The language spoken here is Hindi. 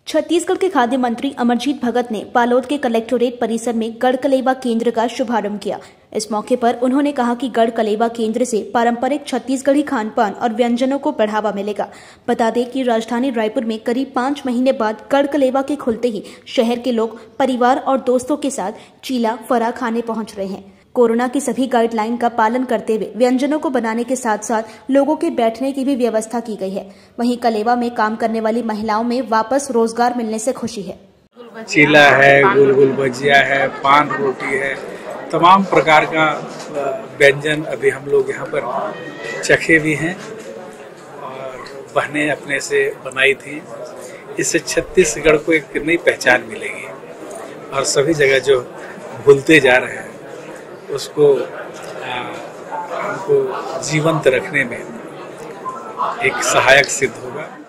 छत्तीसगढ़ के खाद्य मंत्री अमरजीत भगत ने बालोद के कलेक्टोरेट परिसर में गढ़कलेवा केंद्र का शुभारंभ किया। इस मौके पर उन्होंने कहा कि गढ़कलेवा केंद्र से पारंपरिक छत्तीसगढ़ी खान पान और व्यंजनों को बढ़ावा मिलेगा। बता दें कि राजधानी रायपुर में करीब 5 महीने बाद गढ़कलेवा के खुलते ही शहर के लोग परिवार और दोस्तों के साथ चीला फरा खाने पहुंच रहे हैं। कोरोना की सभी गाइडलाइन का पालन करते हुए व्यंजनों को बनाने के साथ साथ लोगों के बैठने की भी व्यवस्था की गई है। वहीं कलेवा में काम करने वाली महिलाओं में वापस रोजगार मिलने से खुशी है। चीला है, गुलगुल भजिया है, पान रोटी है, तमाम प्रकार का व्यंजन अभी हम लोग यहाँ पर चखे भी हैं और बहनें अपने से बनाई थी। इससे छत्तीसगढ़ को एक नई पहचान मिलेगी और सभी जगह जो भूलते जा रहे हैं उसको हमको जीवंत रखने में एक सहायक सिद्ध होगा।